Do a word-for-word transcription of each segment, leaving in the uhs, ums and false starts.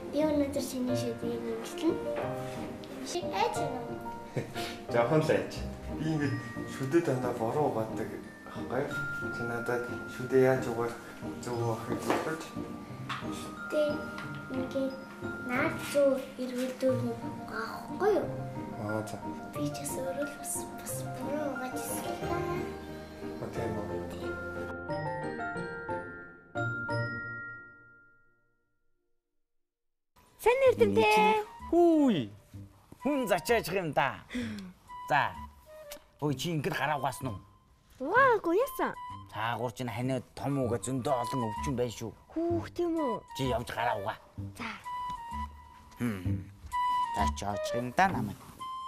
Би өнөөдөр шинэ шүдийг ингэсэн. Ши айж байна. Жохон л айж. Би ингэ шүдэд дандаа бороо угаадаг хангай. Чи надад шүдээ яаж угаах зөв байхыг зөвлөж. Тэ ингэ наад зөв эргэлдүүр угаахгүй юу? Аа за. Би ч өөрөө л бас бас бороо угааж ирсэн. Окей. Сайн нэрдэмтэй. Хүй. Хүн зачааж юм да. За. Ой чи ингэж гараа угаасан уу? Угаагүй яасан. Цаагуур чинь ханиад том ууга зөндөө олон өвчин байна шүү. Хүүх тийм үү. Чи явж гараа угаа. За. Хм. Зачааж юм да намайг.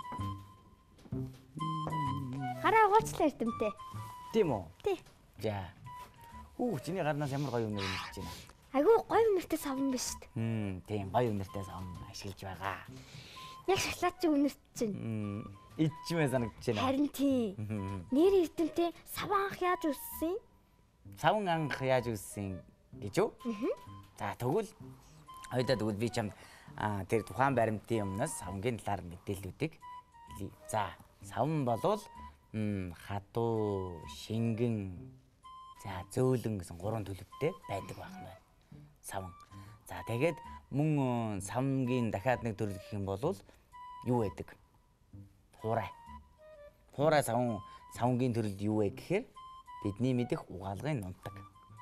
Гараа угаачлаа эрдэмтэй. Тийм үү? Тий. За. Хүү чиний гарнаас ямар гоё юм нэрч байна. Айгүй гоё үнэртэй савн биш үү? Хм, тийм гоё үнэртэй савн ашиглаж байгаа. Яг шоколад чи үнэрт чинь. Хм, идчмээ санагдаж байна. Харин тий. Нэр эрдэмтэй саван анх яаж үссэн? Савн анх яаж үссэн гэж үү? За тэгвэл хоёулаа тэгвэл би чамд аа тэр тухайн баримтын өмнөөс савнгийн талаар мэдээллүүдийг хэлье. За, савн болвол м хатуу, шингэн, за зөөлөн гэсэн гурван төлөвтэй байдаг байх нь байна. Савн. За тэгээд мөн савнгийн дахиад нэг төрөл гэх юм бол юу байдаг? Хуурай. Хуурай савн савнгийн төрөлд юу вэ гэхээр бидний мэдих угаалгын нунтаг.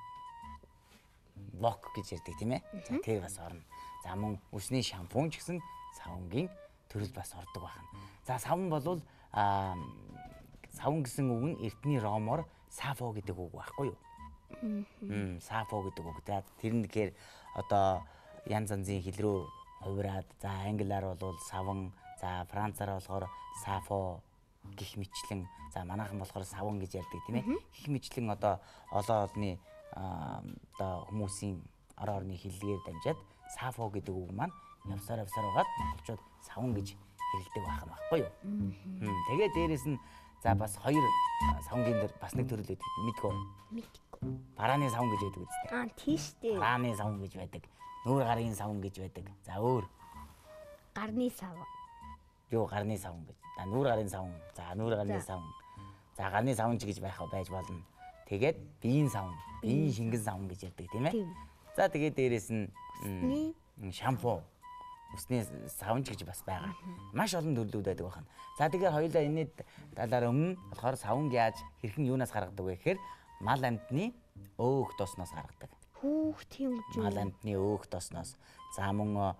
Вок гэж ярьдаг тийм ээ. За тэр бас орно. За мөн өсний шампунь ч гэсэн савнгийн төрөл бас ордог байна. За савн болвол аа савн гэсэн үг нь эртний ромоор сафо гэдэг үг байхгүй юу? Мм, сафо гэдэг үг. За тэр нь тэгэхээр одоо янз янзын хэл рүү хувираад, за англиар бол савн, за францаар болохоор сафо гэх мэтлэн, за манайхан болохоор савн гэж ярьдаг тийм ээ. Гэх мэтлэн одоо олон олны одоо хүмүүсийн ор орны хэллэгээр дамжаад сафо гэдэг үг маань явсаар явсаар байгаад монголчууд савн гэж хэлдэг байх нь баггүй юу? Тэгээд дээрэс нь за бас хоёр савнгийн дээр бас нэг төрөл байдаг. Мэдгүй. Мэдгүй. Барааны савн гэж байдаг үстэй. Аа тийш дээ. Барааны савн гэж байдаг. Нүүр гарын савн гэж байдаг. За өөр. Гарны сав. Юу гарны савн гэж. За нүүр гарын савн. За нүүр гарны савн. За гарны савн ч гэж байх байж болно. Тэгээд биеийн савн, биеийн шингэн савн гэж ярьдаг тийм ээ. За тэгээд дээрэс нь шампунь, усны савн ч гэж бас байгаа. Маш олон төрлүүд байдаг байна. За тэгэхээр хоёулаа энэ талаар өмнө болохоор савн яаж хэрхэн юунаас гаргадаг вэ гэхээр мал амтны өөх досноос гаргадаг. Хүүх тийм үү? Мал амтны өөх досноос. За мөн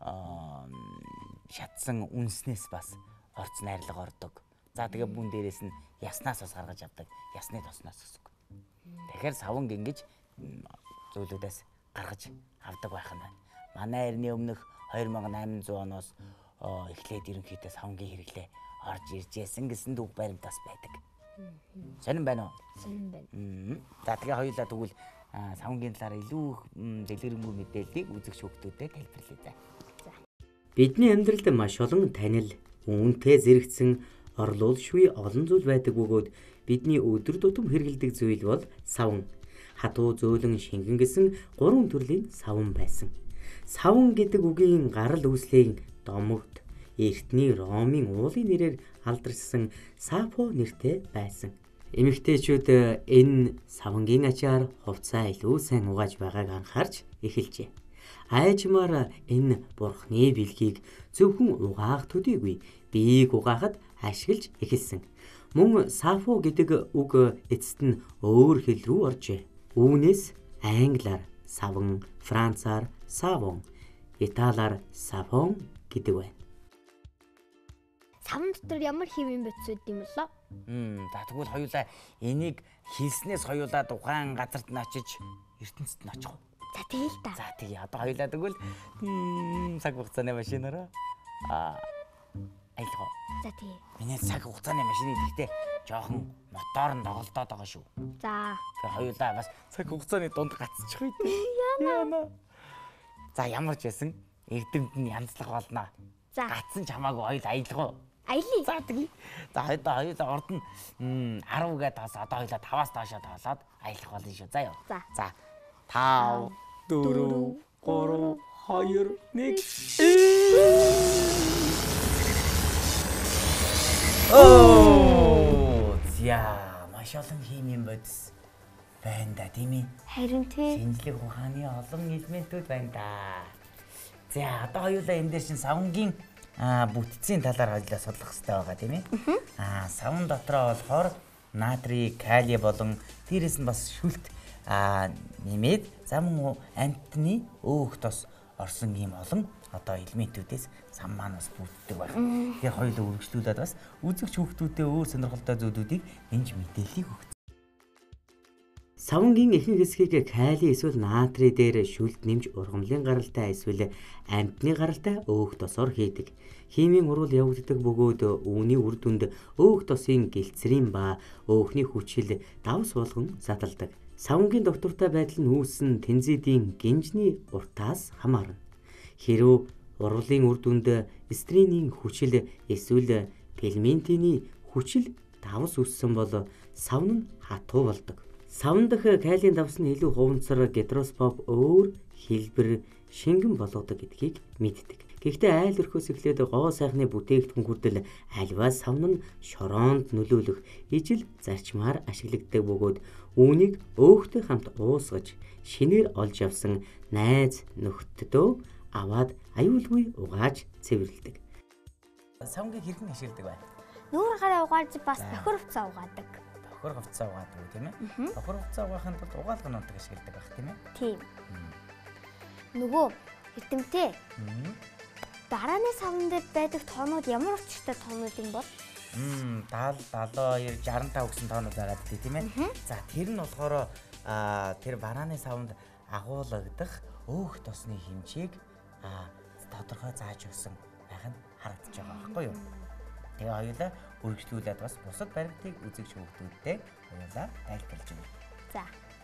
шатсан үнснээс бас орц найрлага ордог. За тэгээ бүн дээрээс нь яснаас бас гаргаж авдаг. Ясны досноос гэсэн үг. Тэгэхээр савн гингэж зүйлүүдээс гаргаж авдаг байх нь байна. Манай эртний өмнөх two thousand eight hundred оноос эхлээд ерөнхийдөө савнгийн хэрэглээ орж ирж яасан гэсэн үг баримтаас байдаг. Сонирн байна уу? Сонирн байна. За тэгээ хоёулаа тэгвэл савнгийн талаар илүү дэлгэрэнгүй мэдээллийг үзэгч хүүхдүүдэд тайлбарлая за. Бидний амьдралд маш олон танил, үүнтэй зэрэгцэн орлуулшгүй олон зүйл байдаг бөгөөд бидний өдөр тутам хэрэглэдэг зүйл бол савн. Хатуу, зөөлөн, шингэн гэсэн гурван төрлийн савн байсан. Савн гэдэг үгийн гарал үүслийг домогт эртний Ромын уулын нэрээр алдаршсан сафо нэртэй байсан. Эмэгтэйчүүд энэ савнгийн ачаар хувцаа илүү сайн угааж байгааг анхаарч эхэлжээ. Айжмаар энэ бурхны бэлгийг зөвхөн угаах төдийгүй биеийг угаахад ашиглаж эхэлсэн. Мөн сафо гэдэг үг эцэст нь өөр хэл рүү оржээ. Үүнээс англиар савн, францаар савон, италиар сафон гэдэг байна. Савн дотор ямар хэвэн бодисуд юм болоо? Хм, за тэгвэл хоёулаа энийг хэлснээс хоёулаа тухайн газарт нь очиж ертөнцид нь очих. За тэгэл та. За тэгээ одоо хоёулаа тэгвэл цаг хугацааны машинаараа аа аялгаа. За тэгээ. Миний цаг хугацааны машины гэхдээ жоохон мотор нь доголдоод байгаа шүү. За. Тэгээ хоёулаа бас цаг хугацааны дунд гацчих үү те. Яана. За ямар ч байсан эрдэмт нь янзлах болно. За. Гацсан ч хамаагүй хоёул аялгаа. Аялье. За тэгээ. За хоёулаа хоёулаа урд нь ten гээд таас одоо хоёулаа five-аас доошоо тоолоод аялах болно шүү. За ёо. За. За. five, four, three, хоёр, нэг. Оо, за маш олон химийн бодис байна да тийм ээ. Харин тий. Шинжлэх ухааны олон элементүүд байна да. За одоо хоёулаа энэ дээр чинь савнгийн бүтцийн талаар хоёулаа судлах хэрэгтэй байгаа тийм ээ. Аа савн дотроо болохоор натрий, калий болон дээрээс нь бас шүлт аа нэмээд зам амтны өөх тос орсон ийм олон одоо элементүүдээс сам маань бас бүтдэг байна. Тэгэхээр хоёулаа үргэлжлүүлээд бас үзэгч хүүхдүүдэд өөр сонирхолтой зүйлүүдийг энж мэдээллийг өгч. Савнгийн ихэнх хэсгийг калий эсвэл натрий дээр шүлт нэмж ургамлын гаралтай эсвэл амтны гаралтай өөх тосоор хийдэг. Химийн урвал явагддаг бөгөөд үүний үр дүнд өөх тосын гэлцрийн ба өөхний хүчил давс болгон задалдаг. Савнгийн доктортой байдал нь үүссэн тэнцэдийн гинжний уртаас хамаарна. Хэрв урвалын үр дүнд стринийн хүчил эсвэл пигментийн хүчил давс үүссэн бол савн нь хатуу болдог. Савн дах калиен давс нь илүү хуванцар гетероспоп өөр хэлбэр шингэн болгодог гэдгийг мэддэг. Гэхдээ айл өрхөөс эхлээд гоо сайхны бүтээгдэхүүн хүртэл альва савн нь шороонд нөлөөлөх ижил зарчмаар ашиглагддаг бөгөөд үүнийг өөхтэй хамт уусгаж шинээр олж авсан найз нөхдөдөө аваад аюулгүй угааж цэвэрлэдэг. Савнгийг хэрхэн ашигладаг вэ? Нүүр гараа угааж бас бохир хувцас угаадаг. Бохир хувцас угаадаг үү тийм ээ? Бохир хувцас угаахын тулд угаалгын нутаг ашигладаг байх тийм ээ? Тийм. Нөгөө эрдэмтэй. Барааны савн дээр байдаг тоонууд ямар учиртай тоонууд юм бол? Мм даавал, даалуу, шестьдесят, шестьдесят гэсэн тоонууд байгаа гэдэг тийм ээ. За тэр нь болохоор тэр барааны савнд агуулгадах өөх тосны хэмжээг тодорхой зааж өгсөн байх нь харагдаж байгаа байхгүй юу? Тэгээ хоёулаа үргэлжлүүлээд бас бусад баримтыг үзэгч хүүхдүүдтэй хоёулаа тайлбарлаж өгье. За.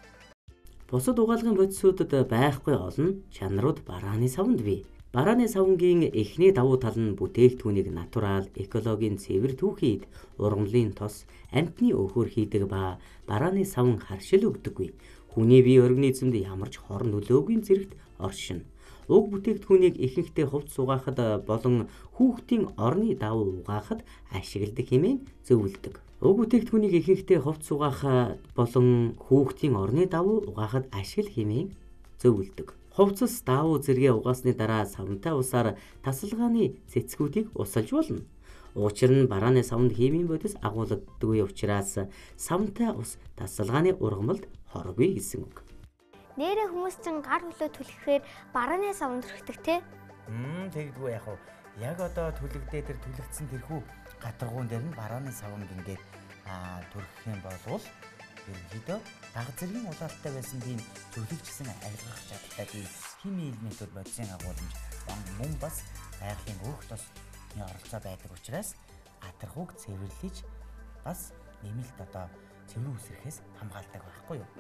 Бусад угаалгын бодисуудад байхгүй олон чанарууд барааны савнд бий. Барааны савнгийн эхний давуу тал нь бүтээгдэхүүнийг натурал, экологийн цэвэр түүхийд ургамлын тос, амтны өөхөөр хийдэг ба барааны савн харшил өгдөггүй. Хүний бие организмд ямар ч хор нөлөөгүй зэрэгт оршино. Уг бүтээгдэхүүнийг ихэнхдээ хувцас угаахад болон хүүхдийн орны давуу угаахад ашигладаг хэмээн зөвлөдөг. Уг бүтээгдэхүүнийг ихэнхдээ хувцас угаахад болон хүүхдийн орны давуу угаахад ашигла хэмээн зөвлөдөг. Хувцас давуу зэрэгээ угаасны дараа савнтай усаар тасалгааны цэцгүүдийг усалж болно. Учир нь барааны савнд химийн бодис агуулгадаггүй учраас савнтай ус тасалгааны ургамалд хоргүй гэсэн үг. Нэрээ хүмүүс чинь гар хөлөө түлхэхээр барааны савнд өрхдөг те? Мм тэгдэггүй яг уу. Яг одоо түлэгдээ тэр түлэгдсэн тэрхүү гатаргуун дээр нь барааны савн гингээд аа төрөх юм болвол ерөнхийдөө дага зэргийн улаалтай байсан тийм зөвлөгчсөн арилгах чадaltaй тийм химийн элементүүд бодисын агуулмж мөн бас байгалийн өөх тосны оролцоо байдаг учраас гатаргууг цэвэрлэж бас нэмэлт одоо цэвэр үсрэхээс хамгаалдаг байхгүй юу?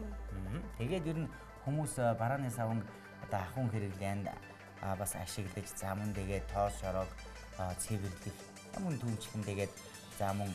Тэгээд ер нь хүмүүс барааны савн одоо ахуйн хэрэглээнд бас ашиглаж за мөн тэгээд тоос шороог цэвэрлэх мөн түнчлэн тэгээд за мөн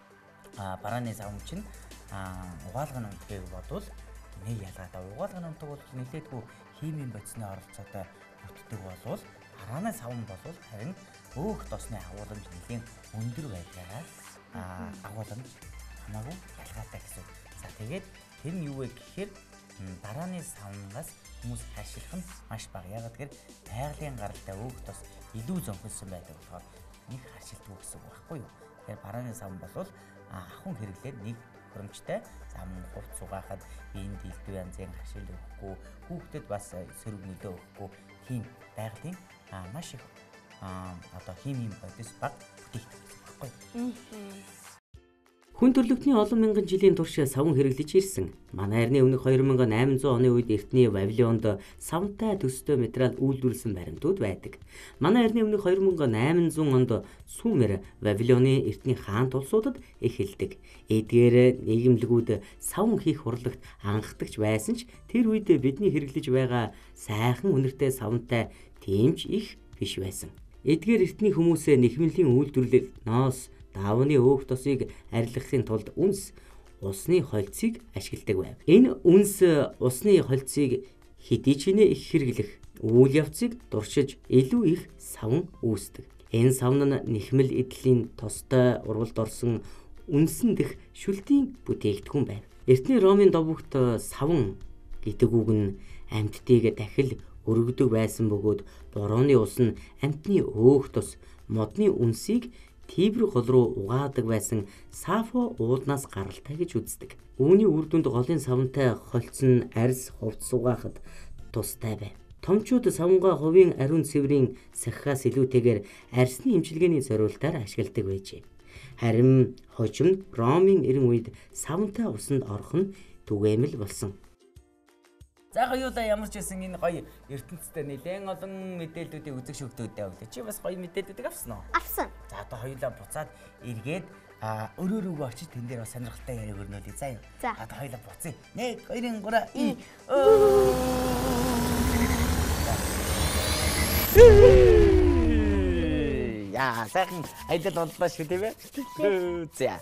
барааны савн чинь угаалгын унтгийг бодвол нэг ялгаатай. Угаалгын унтаг бол нэлээдгүй химийн бодисны оролцоотой бүтдэг болвол барааны савн болвол харин өөх тосны агуулмж нэлийн өндөр байдлаараа агуулмж хамаагүй ялгаатай гэсэн. За тэгээд тэр нь юу вэ гэхээр барааны савнаас хүмүүс хашилах нь маш бага. Ягаад гэхээр байгалийн гаралтай өөх тос илүү зөнхөлсөн байдаг болохоор нэг хашилтгүй гэсэн үг байхгүй юу? Тэгэхээр барааны савн болвол ахуйн хэрэглээд нэг хөрөмжтэй зам хувцас угаахад биеийн дэлбэг янзын хашил өгөхгүй, хүүхдэд бас сөрөг нөлөө өгөхгүй тийм байгалийн маш их одоо химийн бодис баг бүтээгдэхүүн байхгүй. Хүн төрлөختний олон мянган жилийн турш савн хэрэглэж ирсэн. Манай эртний өмнөх хоёр мянган айман зуун оны үед эртний Вавилонд савнтай төстэй материал үйлдвэрлэсэн баримтууд байдаг. Манай эртний өмнөх хоёр мянган айман зуун онд Сумер Вавилоны эртний хаан тулсуудад эхэлдэг. Эдгээр нийгэмлэгүүд савн хийх урлагт анхдагч байсан ч тэр үед бидний хэрэглэж байгаа сайхан үнэртэй савнтай тийм ч их биш байсан. Эдгээр эртний хүмүүсээ нэхмэлийн үйлдвэрлэл, ноос, даавны өөх тосыг арилгахын тулд үнс усны холцыг ашигладаг байв. Энэ үнс усны холцыг хэдий ч нэ их хэрэглэх үйл явцыг дуршиж илүү их савн үүсдэг. Энэ савн нь нэхмэл эдлийн тостой урвалд орсон үнсэн дэх шүлтийн бүтээгдэхүүн байв. Эртний Ромын довогт савн гэдэг үг нь амьтдыг дахил өргөдөг байсан бөгөөд борооны ус нь амьтны өөх тус модны үнсийг Тибр гол руу угаадаг байсан Сафо уулнаас гаралтай гэж үздэг. Үүний үр дүнд голын савнтай холцсон арьс хувцс угаахад тустай байв. Томчууд савнгаа хувийн ариун цэврийн сахихаас илүүтэйгээр арьсны имчилгээний зориултаар ашигладаг байжээ. Харин хожим Ромын эрен үед савнтай усанд орох нь түгээмэл болсон. За хоёулаа ямар ч байсан энэ гоё ертөнцтэй нэлээд олон мэдээллүүдийг үзэг шүгдөөдөө өглөө. Чи бас гоё мэдээллүүдийг авсан уу? Авсан. За одоо хоёулаа буцаад эргээд а өрөө рүүгээ очиж тэн дээр бас сонирхолтой яриа өрнүүлээ заа юу. За. Одоо хоёулаа буцъя. нэг хоёр гурав и. Яа, сайхан айдал боллоо шүү дээ. За.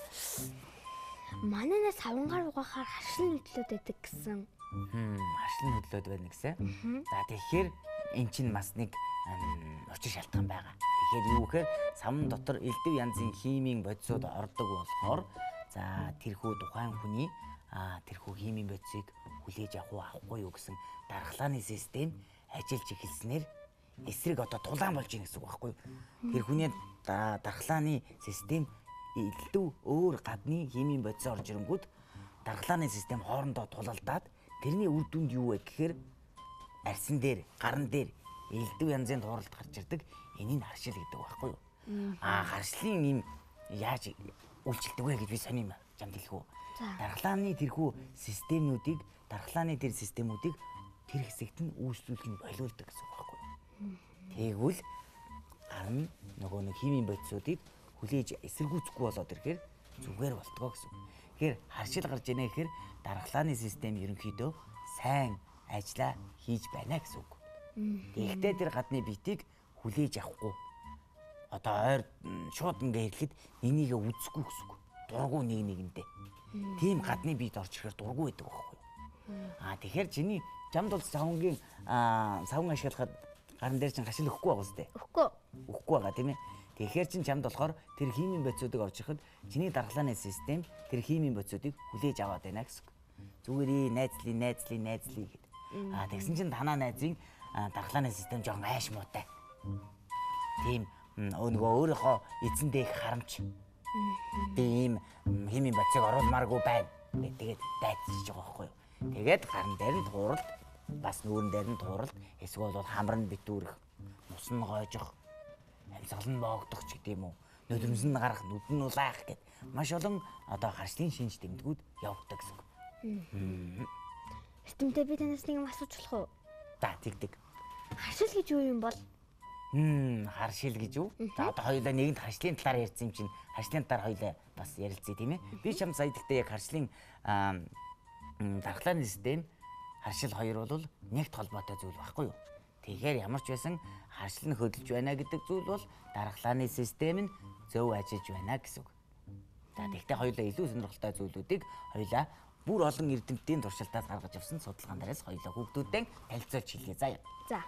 Манай савнгаар угаахаар харшил хөдлөөд байдаг гэсэн. Хм, харшил хөдлөөд байна гэсэн. За тэгэхээр эн чинь бас нэг учир шалтгаан байгаа. Тэгэхээр юу гэхээр савн дотор элдв янзын химийн бодисууд ордог болохоор за тэрхүү тухайн хүний а тэрхүү химийн бодисыг хүлээж авах уу авахгүй юу гэсэн дархлааны систем ажиллаж эхэлснээр эсрэг одоо тулаан болж ийн гэсэн үг байхгүй юу. Тэр хүний дархлааны систем элдв өөр гадны химийн бодис орж ирэнгүүт дархлааны систем хоорондоо тулалдаад тэрний үр дүнд юу вэ гэхээр арьсан дээр, гарн дээр элдв янзын тууралд гарч ирдэг энийг харшил гэдэг байхгүй юу. Аа харшлын юм яаж үйлчлдэг вэ гэж би сонирм жам дэлгүү. Дархлааны тэрхүү системүүдийг, дархлааны тэр системүүдийг тэр хэсэгт нь үйлчлүүлэх нь болиулдаг гэсэн үг байхгүй юу. Тэгвэл гарн нөгөө нэг химийн бодисуудыг хүлээж эсэргүүцэхгүй болоод ирэхээр зүгээр болтгоо гэсэн. Тэгэхээр харшил гарч ийнэ гэхээр дархлааны систем ерөнхийдөө сайн ажиллаа хийж байна гэсэн үг. Тэгэхдээ тэр гадны биетийг хүлээж авахгүй. Одоо ойр шууд ингээ ирэхэд нэг нэгээ үзэхгүй гэсэн үг. Дургу нэг нэгэндээ. Тийм гадны биет орж ирэхээр дургу байдаг байхгүй юу. Аа тэгэхээр чиний жамд бол савнгийн савн ашиглахад гарын дээр чинь хашил өгөхгүй байгаа зү. Өгөхгүй. Өгөхгүй байгаа тийм ээ. Тэгэхээр чин чамд болохоор тэр химийн бодисуудыг орж ирэхэд чиний дархлааны систем тэр химийн бодисуудыг хүлээж аваад байна гэсэн. Зүгээрээ найзлий найзлий найзлий гэдэг. Аа тэгсэн чин танаа найзын дархлааны систем жоохон айш муутай. Тийм нөгөө өөрийнхөө эзэндээ их харамч. Тийм химийн бодисыг оруулмааргүй байна. Тэгээд дайцж байгаа байхгүй юу. Тэгээд гарын дээр нь тууралт бас нүүрэн дээр нь тууралт эсвэл бол хамар нь битүүрэх, нус нь гоожих, амьсгал нь боогдох ч гэдэм үү. Нулимс нь гарах, нүд нь улаах гэд маш олон одоо харшлын шинж тэмдгүүд явагддаг гэсэн. Эртэмтэй би танаас нэг юм асууж болох уу? За тэгдэг. Харшил гэж юу юм бол? Хм, харшил гэж юу? За одоо хоёулаа нэгэнд харшлын талаар ярьсан юм чинь харшлын талаар хоёулаа бас ярилцъя тийм ээ. Би чам сая гэхдээ яг харшлын дархлааны систем харшил хоёр бол нэгт холбоотой зүйл байхгүй юу? Тэгэхээр ямар ч байсан харшил нь хөдөлж байна гэдэг зүйл бол дархлааны систем нь зөв ажиллаж байна гэсэн үг. За тэгвэл хоёулаа илүү сонирхолтой зүйлүүдийг хоёулаа бүр олон эрдэмтдийн туршилтаас гаргаж авсан судалгаан дээрээс хоёулаа хүүхдүүдтэй танилцуулж хэлье заяа. За.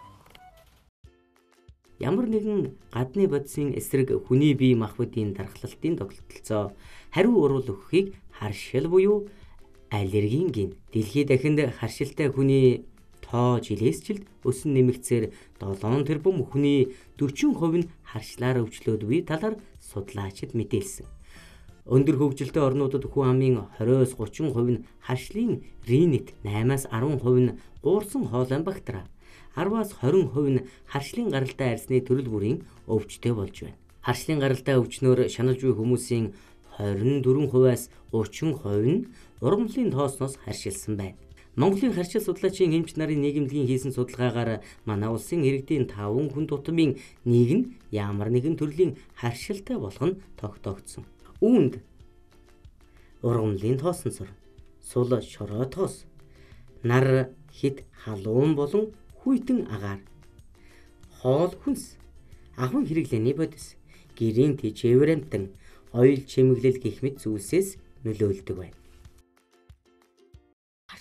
Ямар нэгэн гадны бодисын эсрэг хүний бие махбодын дархлалтын тогтолцоо хариу урвал өгөхийг харшил буюу аллергийн гин. Дэлхийд дахинд харшилтай хүний тоо жилээс жилд өсөн нэмэгцээр долоон тэрбум хүний дөрвөн хувь нь харшлаар өвчлөөд буй талаар судлаачид мэдээлсэн. Өндөр хөгжилтэй орнуудад хүн амын двадцать-аас гучин хувь нь харшлын ринит, eight-аас ten хувь нь гуурсан хоолойн бактери, ten-аас twenty хувь нь харшлын гаралтай арьсны төрөл бүрийн өвчтөй болж байна. Харшлын гаралтай өвчнөөр шаналж буй хүмүүсийн twenty-four хувиас thirty хувь нь ургамлын тоосноос харшилсан байна. Монголын харшил судлаачийн эмч нарын нийгэмлэгийн хийсэн судалгаагаар манай улсын иргэдийн five хүн тутмын нэг нь ямар нэгэн төрлийн харшилтай болох нь тогтоогдсон. Үүнд ургамлын тоосонсор, сул шороо тоос, нар хит халуун болон хүйтэн агаар, хоол хүнс, ахуйн хэрэглээний бодис, гэрийн тэжээвэр амтан, оёл чимэглэл гэх мэт зүйлсээс нөлөөлдөг байна.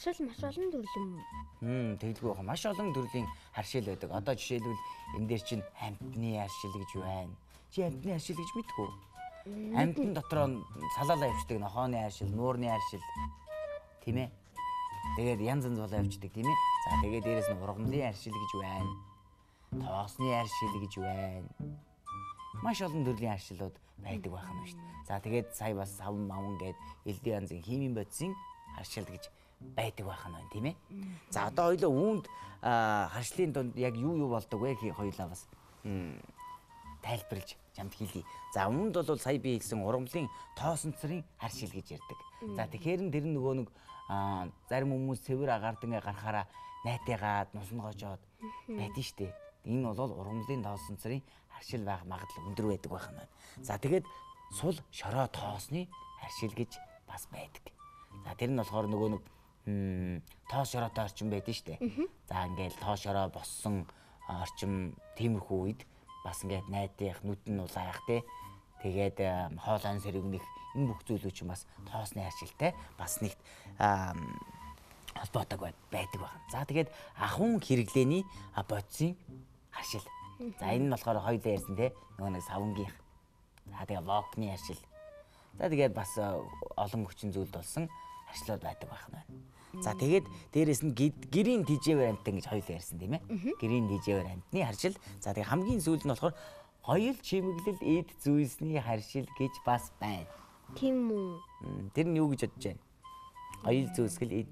Харшил маш олон төрлийн юм. Хм тэгэлгүй баха маш олон төрлийн харшил байдаг. Одоо жишээлбэл энэ дээр чинь амьтны харшил гэж байна. Чи амьтны харшил гэж мэдэх үү? Амьтан дотроо салаалаа явьчдаг нохооны харшил, нуурны харшил. Тийм ээ. Тэгээд янз янз болоо явьчдаг тийм ээ. За тэгээд дээрэс нь ургамлын харшил гэж байна. Тоосны харшил гэж байна. Маш олон төрлийн харшилууд байдаг байх нь шүү дээ. За тэгээд сая бас савн мавн гээд элдэн янзын химийн бодисын харшил гэж байдаг байх нь байна тийм ээ. За одоо хоёлоо үүнд харшлын донд яг юу юу болдог вэ гэхийг хоёлаа бас тайлбарлаж чамд хэлье. За үүнд бол сая би хэлсэн ургамлын тоосонцрын харшил гэж ярьдаг. За тэгэхээр тэр нөгөө нэг зарим хүмүүс цэвэр агаардан гарахаараа найтайгаад нусногоожоод байдэн штэ. Энэ бол ургамлын тоосонцрын харшил байх магадлал өндөр байдаг байх нь. За тэгээд сул шороо тоосны харшил гэж бас байдаг. За тэр нь болохоор нөгөө нэг тоос шороотой орчин байдаг штэ. За ингээл тоос шороо боссон орчин тиймэрхүү үед бас ингээд найдах, нүдэн улаах те. Тэгээд хоолойн сэргэнэх энэ бүх зүйлүүд чинь бас тоосны харшилтай бас нэгт холбоотой байдаг байна. За тэгээд ахун хэрэглээний бодисын харшил. За энэ нь болохоор хоёулаа ярьсан те. Нөгөө нэг савнгийнх. За тэгээд локны харшил. За тэгээд бас олон хүчин зүйлд болсон харшлууд байдаг байна. За тэгээд дээрэс нь гэрийн тижээвэр амтан гэж хоёулаа ярьсан тийм ээ. Гэрийн тижээвэр амтны харшил. За тэгээд хамгийн сүүлд нь болохоор хоёул чимэглэл эд зүйсний харшил гэж бас байна. Тийм үү? Тэр нь юу гэж бодож байна? Хоёул зүйсгэл эд.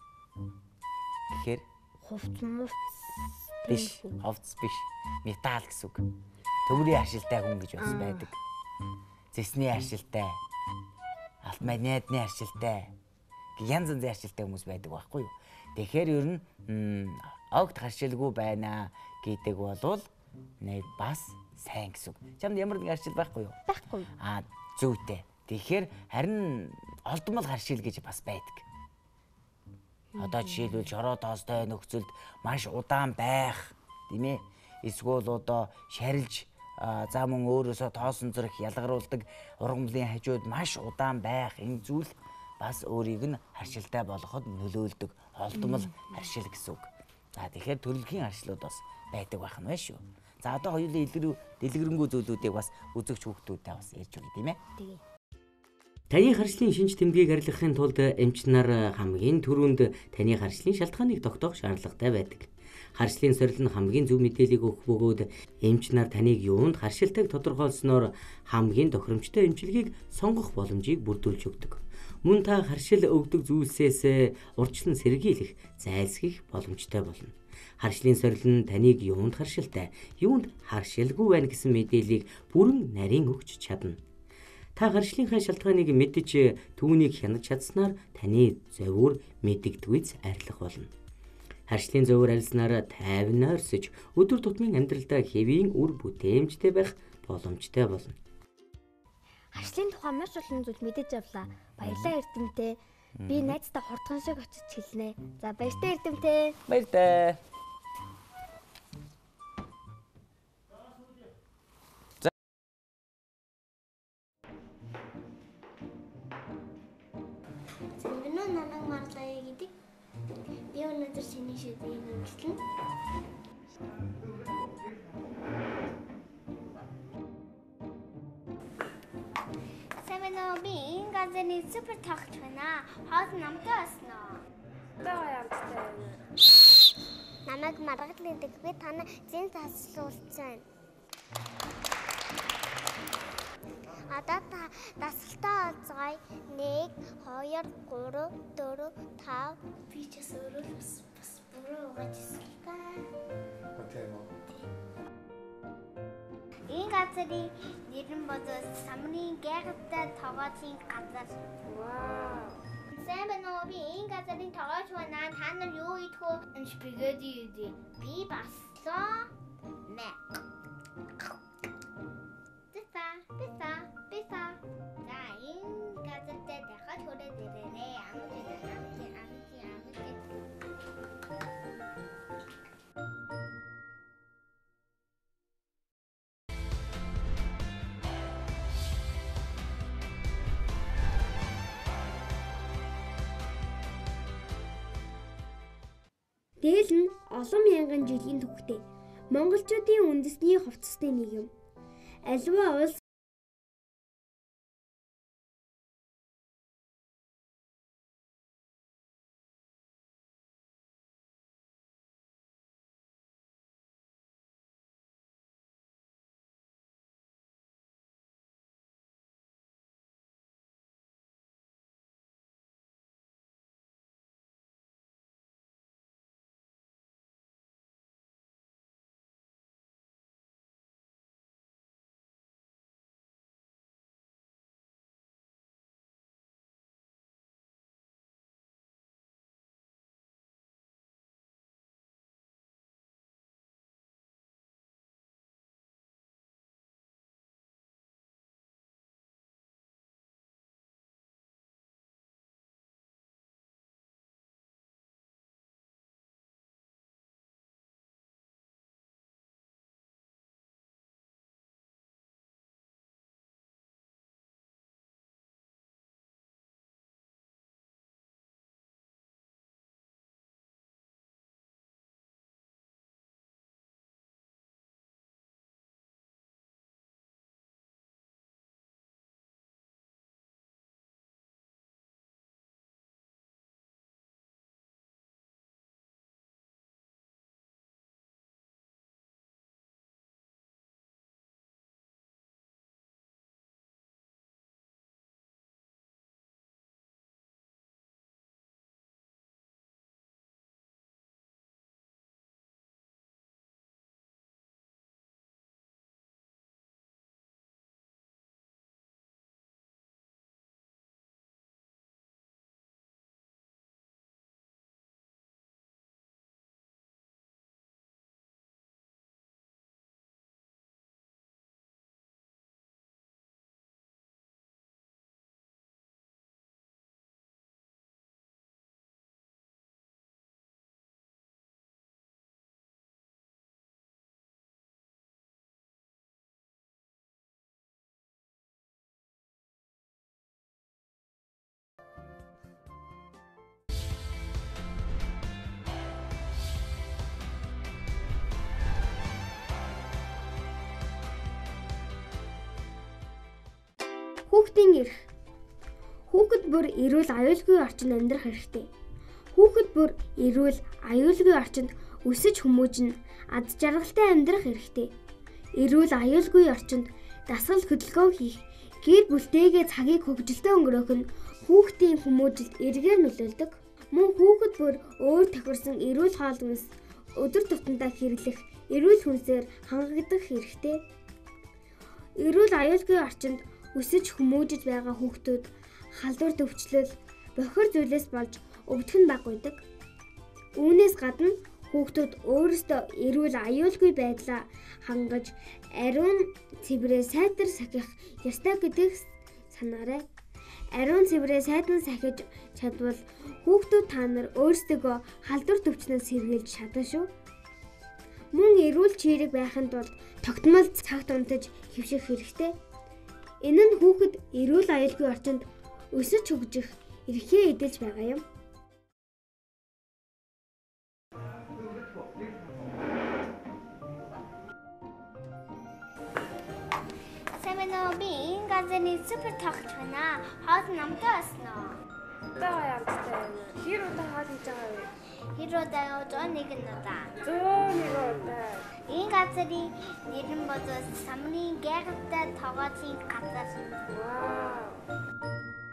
Тэгэхээр хувц мувц биш, хувц биш. Металл гэсэн үг. Төмрийн харшилтай хүн гэж бас байдаг. Зэсний харшилтай. Алт магнитны харшилтай. Янз янзын харшилтай хүмүүс байдаг байхгүй юу? Тэгэхээр ер нь огт харшилгүй байна гэдэг болвол нэг бас сайн гэсэн үг. Чамд ямар нэг харшил байхгүй юу? Байхгүй. Аа зүйтэй. Тэгэхээр харин олдмол харшил гэж бас байдаг. Одоо жишээлбэл шороо тоостой нөхцөлд маш удаан байх, тийм ээ? Эсвэл одоо шарилж за мөн өөрөөсөө тоосон зэрэг ялгаруулдаг ургамлын хажууд маш удаан байх энэ зүйл бас өөрийг нь харшилтай болгоход нөлөөлдөг олдмол харшил гэсэн үг. За тэгэхээр төрөлхийн харшлууд бас байдаг байх нь байна шүү. За одоо хоёулаа илрүү дэлгэрэнгүй зүйлүүдийг бас үзэгч хүүхдүүдэд бас ярьж өгье тийм ээ. Тэгээ. Таны харшлын шинж тэмдгийг арилгахын тулд эмч нар хамгийн түрүүнд таны харшлын шалтгааныг тогтоох шаардлагатай байдаг. Харшлын сорил нь хамгийн зөв мэдээллийг өгөх бөгөөд эмч нар таныг юунд харшилтайг тодорхойлсноор хамгийн тохиромжтой эмчилгээг сонгох боломжийг бүрдүүлж өгдөг. Мөн та харшил өгдөг зүйлсээс урьдчилан сэргийлэх, зайлсхийх боломжтой болно. Харшлын сорил нь таныг юунд харшилтай, юунд харшилгүй байна гэсэн мэдээллийг бүрэн нарийн өгч чадна. Та харшлынхаа шалтгааныг мэдж түүнийг хянаж чадсанаар таны зовир мэдэгдвэц арилах болно. Харшлын зовир арилснаар тайван ойрсож өдөр тутмын амьдралдаа хэвийн үр бүтээмжтэй байх боломжтой болно. Харшлын тухай маш олон зүйл мэдэж авлаа. Баярлалаа Эрдэмтэй. Би найзтай хурдхан шиг очиж хэлнэ. За баяртай Эрдэмтэй. Баяртай. Зэмгэнүү нанаг марлаа гэдэг. Би өнөөдөр шиний шүдийг нэмэлтэн. Сэмгэнүү би энэ газрын супер тагч байна. Хаад намтай басна. Бага ямтай. Намайг маргадлын дэг би танаа зэн таслуулсан. Одоо та дасгалтаа олцгоё. нэг, хоёр, гурав, дөрөв, тав. Би ч өөрөө бас бас буруу угаажсэн. Тийм үү. Энэ газрын нэр нь бодож самрын гайхалтай тогооцын газар. Вау. Сайн байна уу? Би энэ газрын тогооч байна. Та нар юу идэх вэ? Энэ спагетти идэ. Би баслаа. Мэ. Пицца, пицца, пицца. За энэ газартай дахиад хүрээд ирээрэй. Амт амт амт амт. Дээл нь олон мянган жилийн түүхтэй. Монголчуудын үндэсний хувцасны нэг юм. Аливаа улс хүүхдийн эрх. Хүүхэд бүр эрүүл аюулгүй орчинд амьдрах хэрэгтэй. Хүүхэд бүр эрүүл аюулгүй орчинд өсөж хүмүүжин ад жаргалтай амьдрах хэрэгтэй. Эрүүл аюулгүй орчинд дасгал хөдөлгөөн хийх, гэр бүлтэйгээ цагийг хөгжилтэй өнгөрөөх нь хүүхдийн хүмүүжилд эргээр нөлөөлдөг. Мөн хүүхэд бүр өөр тохирсон эрүүл хоол хүнс өдөр тутамдаа хэрэглэх эрүүл хүнсээр хангагдах хэрэгтэй. Эрүүл аюулгүй орчинд өсөж хүмүүжиж байгаа хүүхдүүд халдвар төвчлөл, бохир зүйлээс болж өвдөх нь бага байдаг. Үүнээс гадна хүүхдүүд өөрсдөө эрүүл аюулгүй байдлаа хангаж ариун цэврээ сайтар сахих ёстой гэдгийг санаарай. Ариун цэврээ сайдан сахиж чадвал хүүхдүүд та нар өөрсдөө халдвар төвчнөөс сэргийлж чадна шүү. Мөн эрүүл чирэг байхын тулд тогтмол цагт унтаж хөвших хэрэгтэй. Энэ нь хүүхэд эрүүл аюулгүй орчинд өсөж хөгжих эрхээ эдэлж байгаа юм. Сэмэнөө би энэ газрын супер тогтч байна. Хоол намтай осноо. Одоо ямтай. Хэр удаа хоол хийж байгаа вэ? Хэр удаа явж байгаа нэг нь удаа. Зөө нэг удаа. Энэ газрын нэр нь бол самрын гайхалтай тогооцын газар. Вау.